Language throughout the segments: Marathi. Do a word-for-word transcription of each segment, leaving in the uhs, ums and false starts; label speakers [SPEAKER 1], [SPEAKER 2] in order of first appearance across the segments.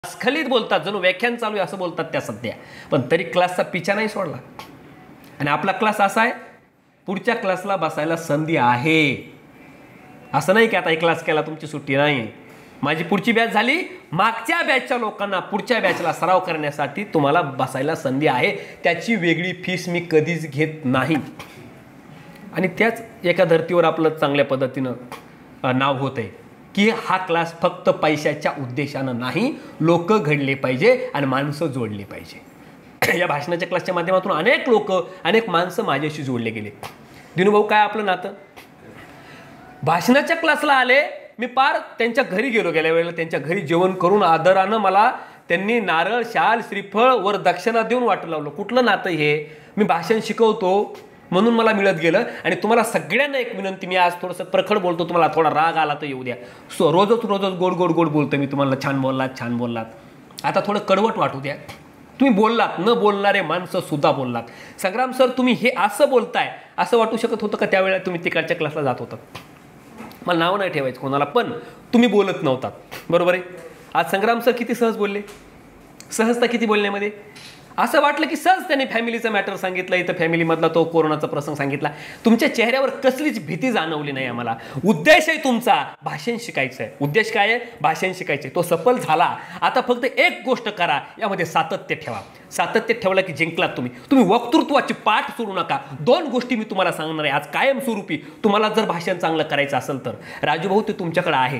[SPEAKER 1] स्खलित बोलतात, जणू व्याख्यान चालू आहे असं बोलतात त्या सध्या. पण तरी क्लासचा पिछा नाही सोडला. आणि आपला क्लास असा आहे, पुढच्या क्लासला बसायला संधी आहे. असं नाही की आता एक क्लास केला तुमची सुट्टी नाही. माझी पुढची बॅच झाली, मागच्या बॅचच्या लोकांना पुढच्या बॅचला सराव करण्यासाठी तुम्हाला बसायला संधी आहे. त्याची वेगळी फीस मी कधीच घेत नाही. आणि त्याच एका धर्तीवर आपलं चांगल्या पद्धतीनं नाव होत आहे की हा क्लास फक्त पैशाच्या उद्देशानं नाही, लोक घडले पाहिजे आणि माणसं जोडली पाहिजे. या भाषणाच्या क्लासच्या माध्यमातून अनेक लोक अनेक माणसं माझ्याशी जोडले गेले. दिनूभाऊ काय आपलं नातं, भाषणाच्या क्लासला आले, मी पार त्यांच्या घरी गेलो. गेल्या वेळेला त्यांच्या घरी जेवण करून आदरानं मला त्यांनी नारळ, शाल, श्रीफळ वर दक्षिणा देऊन वाटू लावलं. कुठलं नातं हे, मी भाषण शिकवतो म्हणून मला मिळत गेलं. आणि तुम्हाला सगळ्यांना एक विनंती, मी आज थोडंसं प्रखड बोलतो, तुम्हाला थोडा राग आला तर येऊ द्या. सो रोजच रोजच गोड गोड गोड बोलतो मी तुम्हाला, छान बोललात छान बोललात. आता थोडं कडवट वाटू द्या. तुम्ही बोललात, न बोलणारे माणसं सुद्धा बोललात. संग्राम सर तुम्ही हे असं बोलताय असं वाटू शकत होतं का त्यावेळेला तुम्ही तिकडच्या क्लासला जात होता? मला नाव नाही ठेवायचं कोणाला, पण तुम्ही बोलत नव्हतात, बरोबर आहे. आज संग्राम सर किती सहज बोलले, सहजता किती बोलण्यामध्ये. असं वाटलं की सहज त्यांनी फॅमिलीचा मॅटर सांगितलं, इथं फॅमिलीमधला तो कोरोनाचा प्रसंग सांगितला. तुमच्या चेहऱ्यावर कसलीच भीती जाणवली नाही आम्हाला. उद्देश आहे तुमचा भाषण शिकायचं आहे. उद्देश काय आहे, भाषण शिकायचं आहे. तो सफल झाला. आता फक्त एक गोष्ट करा, यामध्ये सातत्य ठेवा. सातत्य ठेवलं की जिंकलात तुम्ही. तुम्ही वक्तृत्वाची पाठ सोडू नका. दोन गोष्टी मी तुम्हाला सांगणार आहे आज कायमस्वरूपी, तुम्हाला जर भाषण चांगलं करायचं असेल तर. राजूभाऊ ते तुमच्याकडे आहे,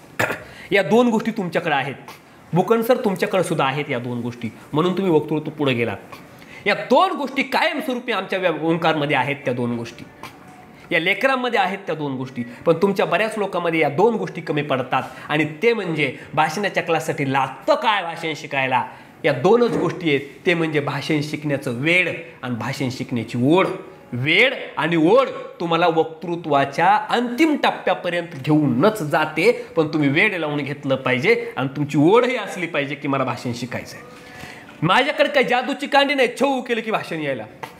[SPEAKER 1] या दोन गोष्टी तुमच्याकडे आहेत. बुकन सर तुमच्याकडे सुद्धा आहेत या दोन गोष्टी, म्हणून तुम्ही वक्तृत्व पुढे गेलात. या दोन गोष्टी कायमस्वरूपी आमच्या ओंकारमध्ये आहेत. त्या दोन गोष्टी या लेकरांमध्ये आहेत, त्या दोन गोष्टी. पण तुमच्या बऱ्याच लोकांमध्ये या दोन गोष्टी कमी पडतात. आणि ते म्हणजे भाषणाच्या क्लाससाठी लागतं काय भाषण शिकायला, या दोनच गोष्टी आहेत. ते म्हणजे भाषण शिकण्याचं वेळ आणि भाषण शिकण्याची ओढ. वेळ आणि ओढ तुम्हाला वक्तृत्वाच्या अंतिम टप्प्यापर्यंत घेऊनच जाते, पण तुम्ही वेळ लावून घेतलं पाहिजे आणि तुमची ओढही असली पाहिजे की मला भाषण शिकायचं आहे. माझ्याकडे काही जादूची कांडी नाही, छऊ केलं की भाषण यायला.